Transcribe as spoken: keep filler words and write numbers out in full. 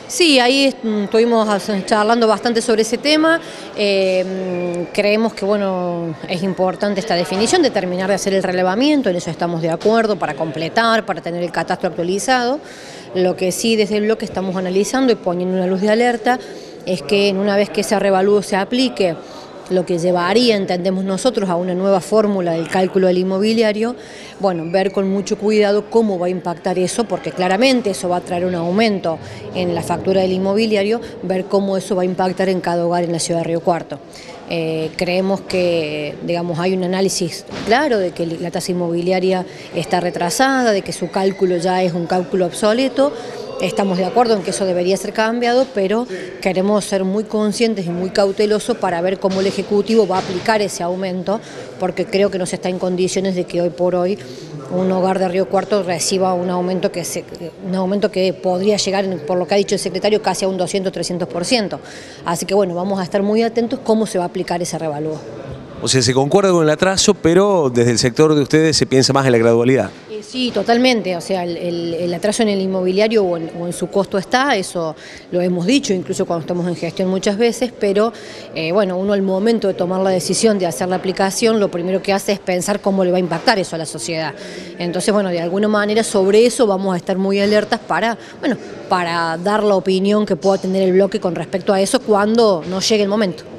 Sí, ahí estuvimos charlando bastante sobre ese tema. Eh, creemos que bueno, es importante esta definición de terminar de hacer el relevamiento, en eso estamos de acuerdo, para completar, para tener el catastro actualizado. Lo que sí desde el bloque estamos analizando y poniendo una luz de alerta es que una vez que ese revalúo se aplique, lo que llevaría, entendemos nosotros, a una nueva fórmula del cálculo del inmobiliario, bueno, ver con mucho cuidado cómo va a impactar eso, porque claramente eso va a traer un aumento en la factura del inmobiliario, ver cómo eso va a impactar en cada hogar en la ciudad de Río Cuarto. Eh, creemos que, digamos, hay un análisis claro de que la tasa inmobiliaria está retrasada, de que su cálculo ya es un cálculo obsoleto. Estamos de acuerdo en que eso debería ser cambiado, pero queremos ser muy conscientes y muy cautelosos para ver cómo el Ejecutivo va a aplicar ese aumento, porque creo que no se está en condiciones de que hoy por hoy un hogar de Río Cuarto reciba un aumento que se, un aumento que podría llegar, por lo que ha dicho el secretario, casi a un doscientos, trescientos por ciento. Así que bueno, vamos a estar muy atentos cómo se va a aplicar ese revalúo. O sea, se concuerda con el atraso, pero desde el sector de ustedes se piensa más en la gradualidad. Sí, totalmente, o sea, el, el, el atraso en el inmobiliario o en, o en su costo está, eso lo hemos dicho, incluso cuando estamos en gestión muchas veces, pero eh, bueno, uno al momento de tomar la decisión de hacer la aplicación, lo primero que hace es pensar cómo le va a impactar eso a la sociedad. Entonces, bueno, de alguna manera sobre eso vamos a estar muy alertas para, bueno, para dar la opinión que pueda tener el bloque con respecto a eso cuando no llegue el momento.